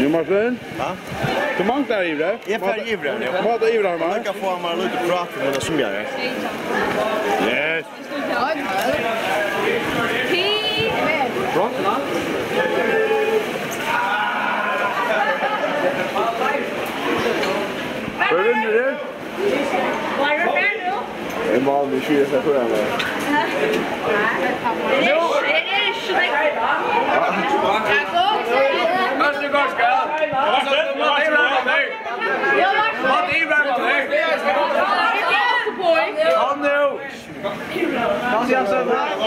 Jo Martin? Ja? Du manglar ivrar? Jag är ivrar nu. Vad är ivrar man? Jag kan få mig lite prat med det som gör det. Yes. Bra. Vad vinner det? Vad är det där nu? En vanlig 20 sekunder. Det är släkt. Varsågod ska. Kom nu. Kan jag så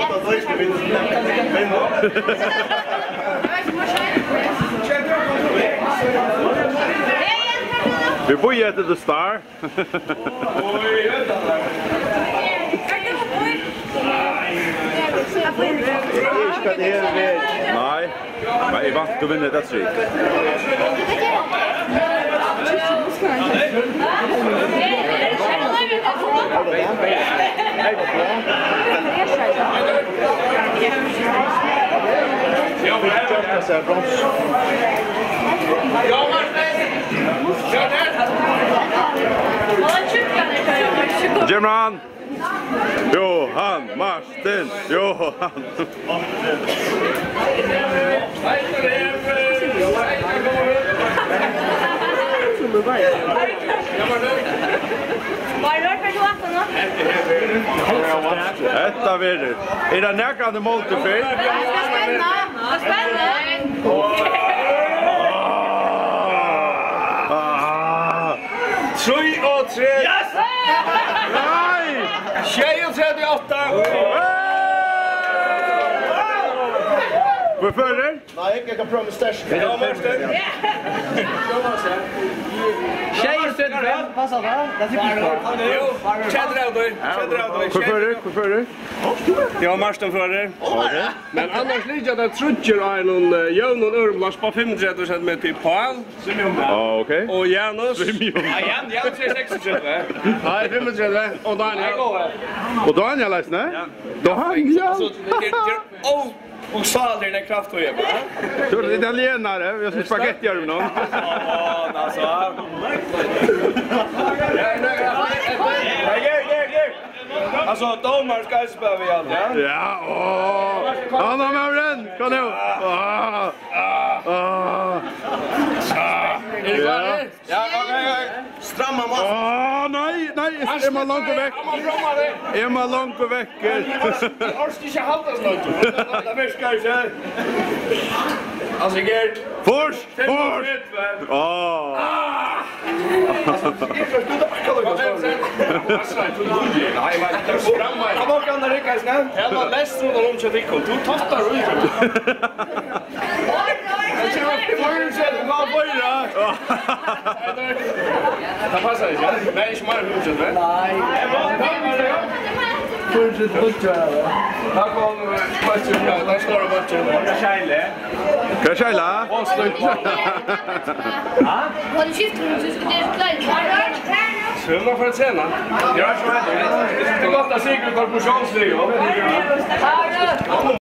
Vi börjar till the star. Nej, men jag vant att vinna det streak. German! Johan Martin! Johan! Detta vet du. Är det näkande multifil? Jag ska spänna. Vad spännande. 3-3. Yes! Nej! 38. Vad förr? Nej, jag kan prova med stash. Ja, Martin. Passar det? Det tycker jag. Cheddar Förr? Ja, Martin före. Okej. Men annars ligger det trutcher i någon Jönon Örmlars på 35 cm till Paul. Ja, okej. Och Janus. Ja, Jan 36. Nej, 35. Och Daniel. Och Daniel läsna? Daniel! Och Salder den krafthöjden. Du är italienare, jag ska spagetti göra med någon. Ja, alltså. Alltså, domar ska spela vi alla. Ja, åh! Anna Mauren, kom nu! Är det klart? Ja, okej. Stramma massor. Nej, är man långt väck? Är man långt väck? Orsk inte halta så långt. Det viskar ju så. Alltså, Gert. Fors! Kom och kan det rycka snabbt. Jag var bäst och de kör fick du tostar ut. Jag kör på huset, vad börjar? Det passar inte. Nej, inte mer huset, va? Nej. Huset butcher. Här kommer butcher. Där står det butcher. Kärle. Kan Kjella? Har du skiftat nu så ska det klara. Svömma för att sena. Jag är så här. Det är gott att Sigurd tar på chanslig.